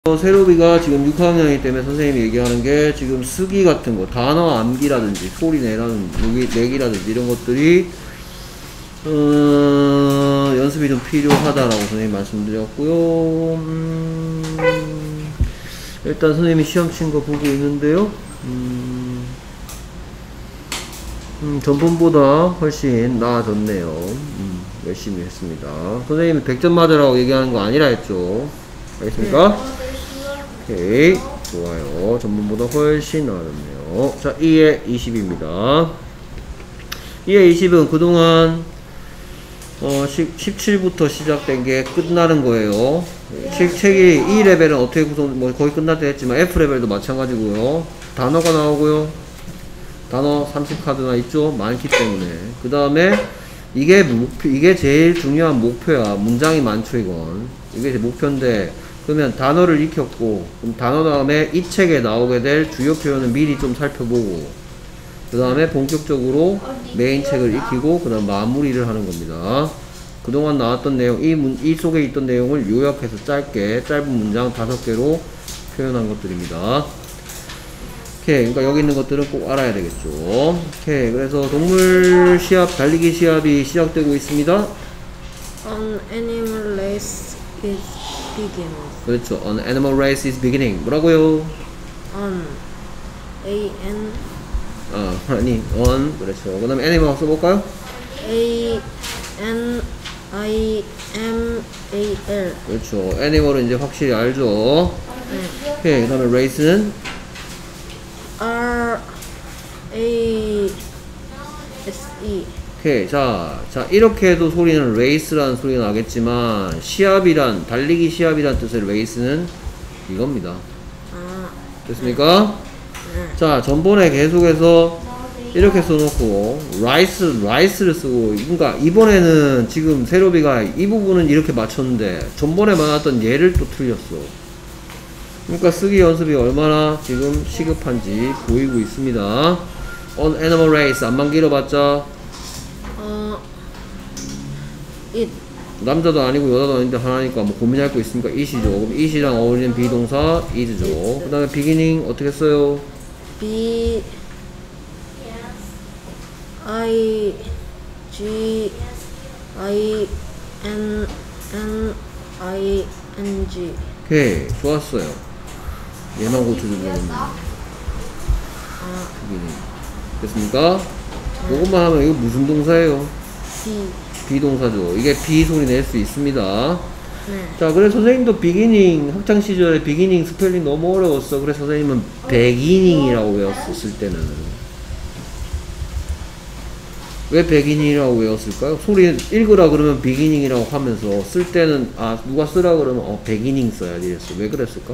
세로비가 지금 6학년이기 때문에 선생님이 얘기하는 게 지금 쓰기 같은 거, 단어 암기라든지 소리 내기라든지 이런 것들이 연습이 좀 필요하다라고 선생님이 말씀드렸고요. 일단 선생님이 시험 친 거 보고 있는데요. 전번보다 훨씬 나아졌네요. 열심히 했습니다. 선생님이 100점 맞으라고 얘기하는 거 아니라 했죠. 알겠습니까? 오케이, 좋아요. 전번보다 훨씬 나아졌네요. 자, 2의 20입니다. 2의 20은 그동안 17부터 시작된 게 끝나는 거예요. 책이 E 레벨은 어떻게 거의 끝날 때 했지만 F 레벨도 마찬가지고요. 단어가 나오고요. 단어 30카드나 있죠? 많기 때문에. 그 다음에 이게 제일 중요한 목표야. 문장이 많죠, 이건. 이게 제 목표인데, 그러면 단어를 익혔고, 그럼 단어 다음에 이 책에 나오게 될 주요 표현을 미리 좀 살펴보고, 그 다음에 본격적으로 메인 책을 익히고, 그 다음 마무리를 하는 겁니다. 그동안 나왔던 내용, 이 속에 있던 내용을 요약해서 짧은 문장 5개로 표현한 것들입니다. 오케이. 그러니까 여기 있는 것들은 꼭 알아야 되겠죠. 오케이. 그래서 동물 시합, 달리기 시합이 시작되고 있습니다. An animal race is beginning. 그렇죠. An animal race is beginning. 뭐라고요? On. A-N. 아니, on. 그렇죠. 그 다음에 animal 써볼까요? A-N-I-M-A-L. 그렇죠. animal은 이제 확실히 알죠. 네. 오케이. 그 다음에 race는? R-A-S-E. 오케이. 자, 이렇게 해도 소리는 race라는 소리가 나겠지만, 시합이란, 달리기 시합이란 뜻의 race는 이겁니다. 됐습니까? 네. 자, 전번에 계속해서 이렇게 써놓고, rice를 쓰고, 그러니까 이번에는 지금 세로비가 이 부분은 이렇게 맞췄는데, 전번에 많았던 얘를 또 틀렸어. 그러니까 쓰기 연습이 얼마나 지금 시급한지 보이고 있습니다. On animal race, 안만 길어봤자, it. 남자도 아니고 여자도 아닌데 하나니까 뭐 고민할 거 있으니까 it이죠. 그럼 it이랑 어울리는 비동사 is죠. 그 다음에 beginning 어떻게 써요? B I G I N N I N G. 오케이, 좋았어요. 얘만 고쳐주면 되겠네. beginning. 됐습니까? 이것만 하면 이거 무슨 동사예요? 비동사죠. 이게 비 소리 낼 수 있습니다. 네. 자, 그래서 선생님도 비기닝, 학창시절에 비기닝 스펠링 너무 어려웠어. 그래서 선생님은 베기닝이라고 외웠을 때는. 왜 베기닝이라고 외웠을까요? 소리 읽으라 그러면 비기닝이라고 하면서 쓸 때는, 누가 쓰라 그러면, 베기닝 써야지 이랬어. 왜 그랬을까?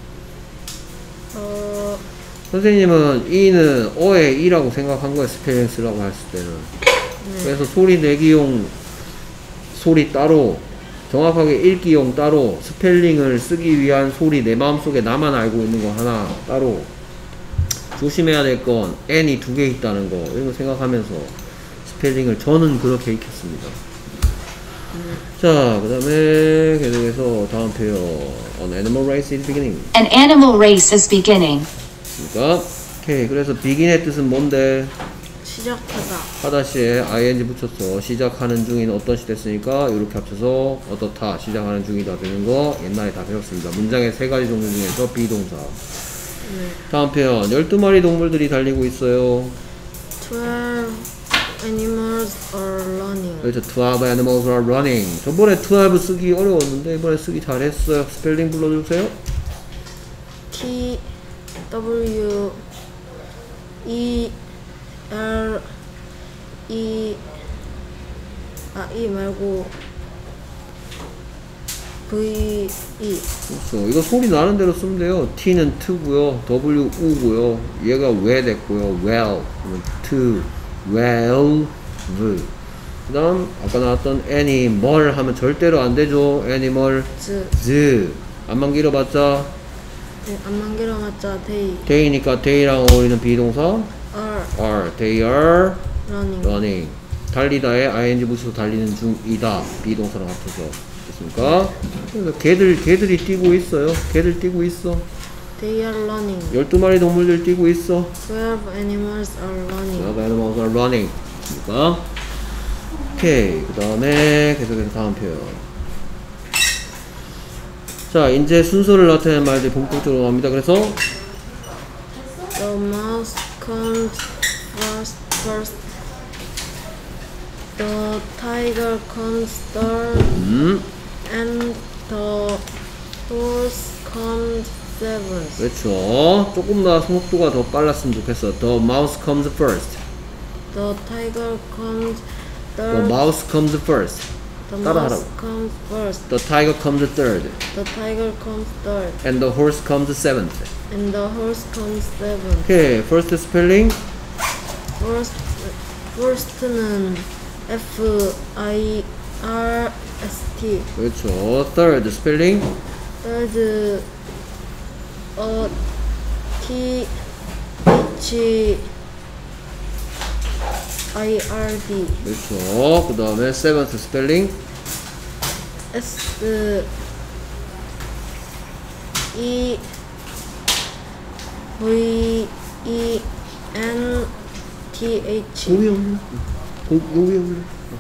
선생님은 이는 어의 이라고 생각한 거야. 스펠링 쓰라고 했을 때는. 그래서 소리 내기용 소리 따로, 정확하게 읽기용 따로, 스펠링을 쓰기 위한 소리 내 마음속에 나만 알고 있는 거 하나 따로, 조심해야 될 건 n이 2개 있다는 거, 이런 거 생각하면서 스펠링을 저는 그렇게 익혔습니다. 자, 그 다음에 계속해서 다음 표현. An animal race is beginning. An animal race is beginning. 그러니까 오케이. 그래서 begin의 뜻은 뭔데? 시작하다. 하다시에 ing 붙였어. 시작하는 중인 어떤 시 됐으니까 이렇게 합쳐서 어떻다, 시작하는 중이다 되는 거 옛날에 다 배웠습니다. 문장의 3가지 종류 중에서 비동사. 다음 표현. 12마리 동물들이 달리고 있어요. 12 animals are running. 그렇죠. 12 animals are running. 저번에 12 쓰기 어려웠는데 이번에 쓰기 잘했어요. 스펠링 불러주세요. T W E R E E 말고 V E. 그렇죠. 이거 소리 나는 대로 쓰면 돼요. T는 to고요. W U고요. 얘가 왜 됐고요. well. to, well, 그 다음 아까 나왔던 animal 하면 절대로 안 되죠. animal, z. 안만 길어봤자 네, 안만 길어봤자 they day니까 day랑 어울리는 비동사 are. They are running. 달리다에 ing 붙여서 달리는 중이다. 비동사랑 합쳐서. 됐습니까? 그래서 개들이 뛰고 있어요. 개들 뛰고 있어. They are running. 12마리 동물들 뛰고 있어. 12 animals are running. Animals are running. 됐습니까? 오케이. 그 다음에 계속해서 다음 표현. 자, 이제 순서를 나타내는 말들이 본격적으로 나옵니다. 그래서 The mouse comes first. The tiger comes third. And the horse comes seventh. 그렇죠. 조금 더 속도가 더 빨랐으면 좋겠어. The mouse comes first. The tiger comes The third. mouse comes first. The 따라하라고. mouse comes first. The tiger comes third. The tiger comes third. And the horse comes seventh. And the horse comes seventh. 오케이. First spelling. First는 F-I-R-S-T. 그렇죠. Third spelling. Third, T-H-I-R-D. 그렇죠. 그 다음에 seventh spelling. S-E-V-E-N-T-H. 여기 올려.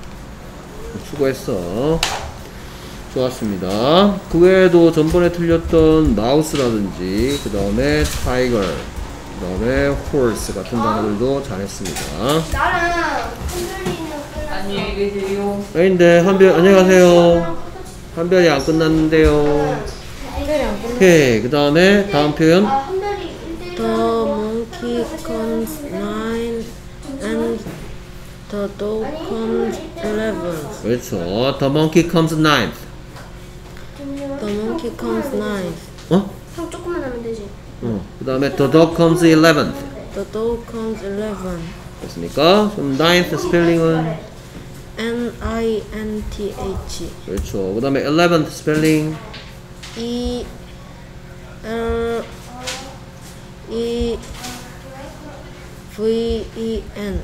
수고했어. 좋았습니다. 그 외에도 전번에 틀렸던 마우스라든지 그 다음에 타이거, 그 다음에 horse 같은 단어들도 잘했습니다. 나는 흔들리는 안녕히 계세요. 아닌데 한별 안녕하세요. 한별이 안 끝났는데요. 한별이 안 끝나. 오케이. 그 다음에 다음 표현. 흔들리 The monkey comes 9 and the dog comes 11. 그렇죠. The monkey comes ninth. The monkey comes 9. 어? 형 조금만 하면 되지. 그 다음에 the dog comes 11th. The dog comes 11. 됐습니까? 그럼 ninth 스펠링은 N-I-N-T-H. 그렇죠. 그 다음에 11th 스펠링 E-L-E-V-E-N.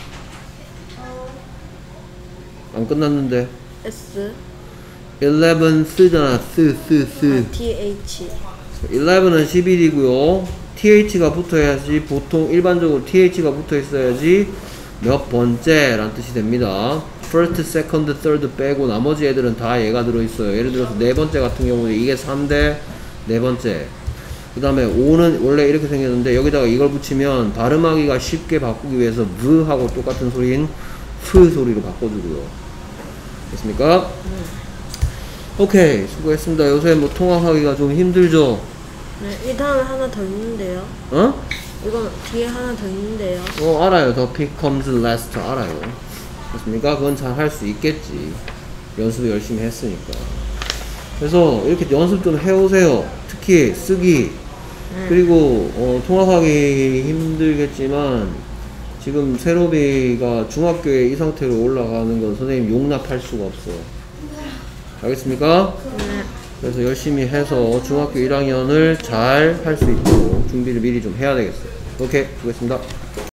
안 끝났는데 S. 11th잖아. T-H. 11은 11이고요. TH가 붙어야지. 보통 일반적으로 TH가 붙어 있어야지 몇 번째 란 뜻이 됩니다. first, second, third 빼고 나머지 애들은 다 얘가 들어있어요. 예를 들어서 네 번째 같은 경우는 이게 3대 네 번째. 그 다음에 5는 원래 이렇게 생겼는데 여기다가 이걸 붙이면 발음하기가 쉽게 바꾸기 위해서 v하고 똑같은 소리인 f 소리로 바꿔주고요. 됐습니까? 오케이. 수고했습니다. 요새 뭐 통화하기가 좀 힘들죠? 네, 이 다음에 하나 더 있는데요. 어? 이거 뒤에 하나 더 있는데요. 알아요. The pig comes last. 알아요. 됐습니까? 그건 잘 할 수 있겠지. 연습을 열심히 했으니까. 그래서 이렇게 연습 좀 해오세요. 특히 쓰기. 그리고 통학하기 힘들겠지만 지금 세로비가 중학교에 이 상태로 올라가는 건 선생님 용납할 수가 없어요. 알겠습니까? 네. 그래서 열심히 해서 중학교 1학년을 잘 할 수 있도록 준비를 미리 좀 해야 되겠어요. 오케이. 수고했습니다.